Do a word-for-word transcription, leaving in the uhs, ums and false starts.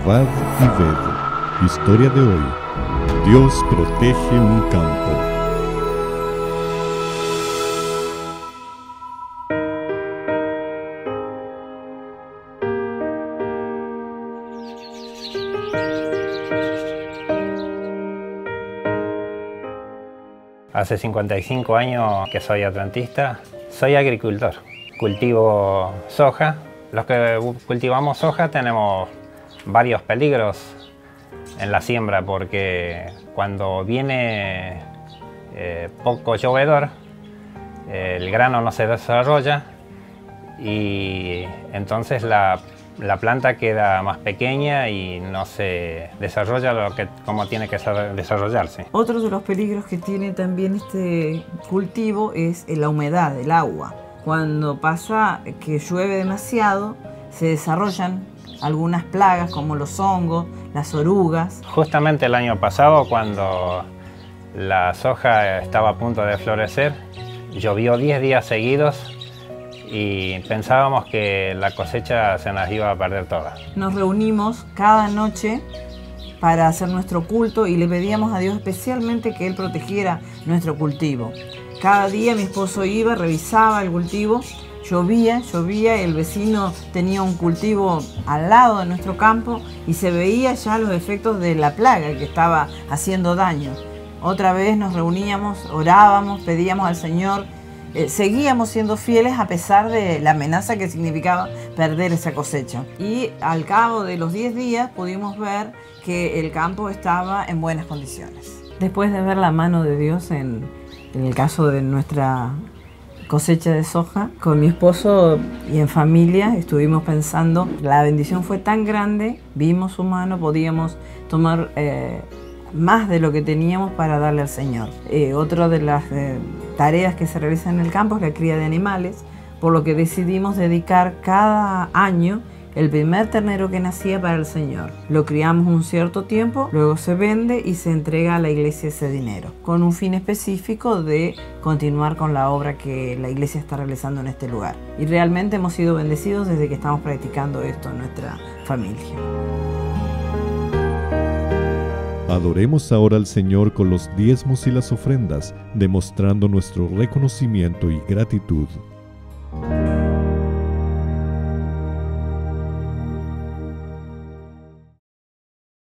Observad y ved. Historia de hoy. Dios protege un campo. Hace cincuenta y cinco años que soy adventista, soy agricultor. Cultivo soja. Los que cultivamos soja tenemos varios peligros en la siembra porque cuando viene eh, poco llovedor, eh, el grano no se desarrolla y entonces la, la planta queda más pequeña y no se desarrolla lo que, como tiene que desarrollarse. Otro de los peligros que tiene también este cultivo es la humedad, el agua. Cuando pasa que llueve demasiado, se desarrollan algunas plagas como los hongos, las orugas. Justamente el año pasado, cuando la soja estaba a punto de florecer, llovió diez días seguidos y pensábamos que la cosecha se nos iba a perder toda. Nos reunimos cada noche para hacer nuestro culto y le pedíamos a Dios especialmente que Él protegiera nuestro cultivo. Cada día mi esposo iba, revisaba el cultivo, llovía, llovía, el vecino tenía un cultivo al lado de nuestro campo y se veía ya los efectos de la plaga que estaba haciendo daño. Otra vez nos reuníamos, orábamos, pedíamos al Señor, eh, seguíamos siendo fieles a pesar de la amenaza que significaba perder esa cosecha. Y al cabo de los diez días pudimos ver que el campo estaba en buenas condiciones. Después de ver la mano de Dios en, en el caso de nuestra cosecha de soja, con mi esposo y en familia estuvimos pensando, la bendición fue tan grande, vimos su mano, podíamos tomar eh, más de lo que teníamos para darle al Señor. Eh, otra de las eh, tareas que se realizan en el campo es la cría de animales, por lo que decidimos dedicar cada año el primer ternero que nacía para el Señor. Lo criamos un cierto tiempo, luego se vende y se entrega a la iglesia ese dinero, con un fin específico de continuar con la obra que la iglesia está realizando en este lugar. Y realmente hemos sido bendecidos desde que estamos practicando esto en nuestra familia. Adoremos ahora al Señor con los diezmos y las ofrendas, demostrando nuestro reconocimiento y gratitud.